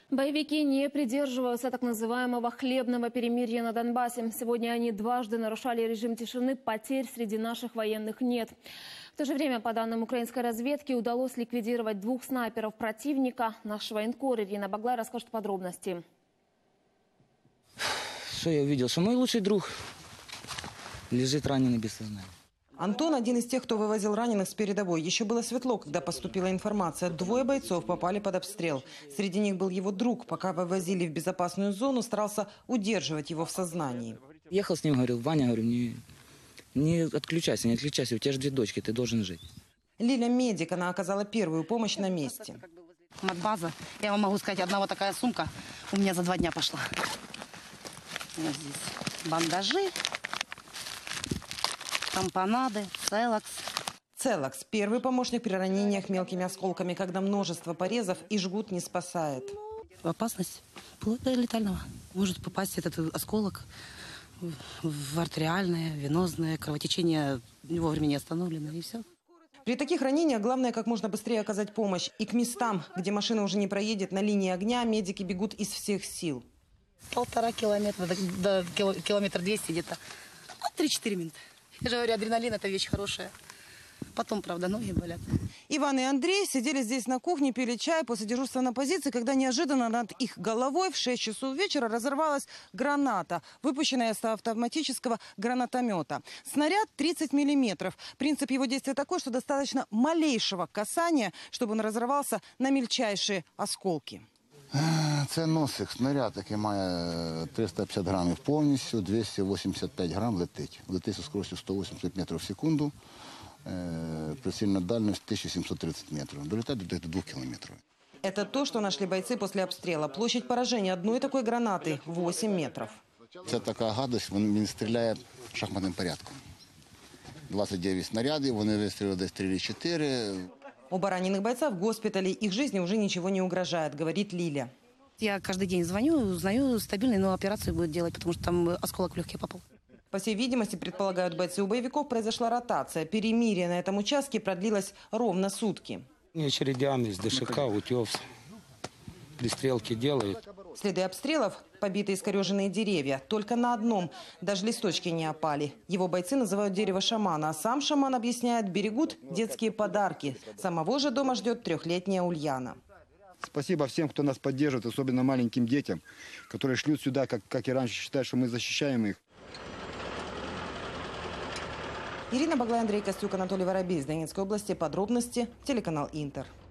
Боевики не придерживаются так называемого хлебного перемирия на Донбассе. Сегодня они дважды нарушали режим тишины, потерь среди наших военных нет. В то же время, по данным украинской разведки, удалось ликвидировать 2 снайперов противника. Наш военкор Ирина Баглай расскажет подробности. Что я увидел? Что мой лучший друг лежит раненый без сознания. Антон – один из тех, кто вывозил раненых с передовой. Еще было светло, когда поступила информация. 2 бойцов попали под обстрел. Среди них был его друг. Пока вывозили в безопасную зону, старался удерживать его в сознании. Ехал с ним, говорил: Ваня, говорю, не отключайся, не отключайся, у тебя же 2 дочки, ты должен жить. Лиля – медик, она оказала первую помощь на месте. Матбаза. Я вам могу сказать, одна вот такая сумка у меня за 2 дня пошла. Вот здесь бандажи. Тампонады, целокс. Целокс – первый помощник при ранениях мелкими осколками, когда множество порезов и жгут не спасает. Опасность вплоть до летального. Может попасть этот осколок в артериальное, венозное, кровотечение вовремя не остановлено, и все. При таких ранениях главное как можно быстрее оказать помощь. И к местам, где машина уже не проедет, на линии огня медики бегут из всех сил. 1,5 километра до километра 200 где-то. 3-4 минуты. Я же говорю, адреналин – это вещь хорошая. Потом, правда, ноги болят. Иван и Андрей сидели здесь на кухне, пили чай после дежурства на позиции, когда неожиданно над их головой в 6 часов вечера разорвалась граната, выпущенная с автоматического гранатомета. Снаряд 30 миллиметров. Принцип его действия такой, что достаточно малейшего касания, чтобы он разорвался на мельчайшие осколки. Це носик, снаряд, який має 350 грамів повністю, 285 грам летить. Летить зі скоростю 180 метрів в секунду, прицільна дальність 1730 метрів. Долетает до 2 километров. Это то, что нашли бойцы после обстрела. Площадь поражения одной такой гранаты – 8 метров. Це така гадость, він стріляє шахматним порядком. 29 снарядів, вони вистрілили десь 3-4. Оба раненых бойца в госпитале. Их жизни уже ничего не угрожает, говорит Лиля. Я каждый день звоню, узнаю стабильно, но операцию будут делать, потому что там осколок в легкие попал. По всей видимости, предполагают бойцы, у боевиков произошла ротация. Перемирие на этом участке продлилось ровно сутки. Очередями из ДШК, утес, пристрелки делают. Следы обстрелов – побитые искореженные деревья. Только на одном даже листочки не опали. Его бойцы называют дерево шамана, а сам шаман объясняет, берегут детские подарки. Самого же дома ждет 3-летняя Ульяна. Спасибо всем, кто нас поддерживает, особенно маленьким детям, которые шлют сюда, как и раньше, считают, что мы защищаем их. Ирина Баглай, Андрей Костюк, Анатолий Воробей из Донецкой области. Подробности телеканал Интер.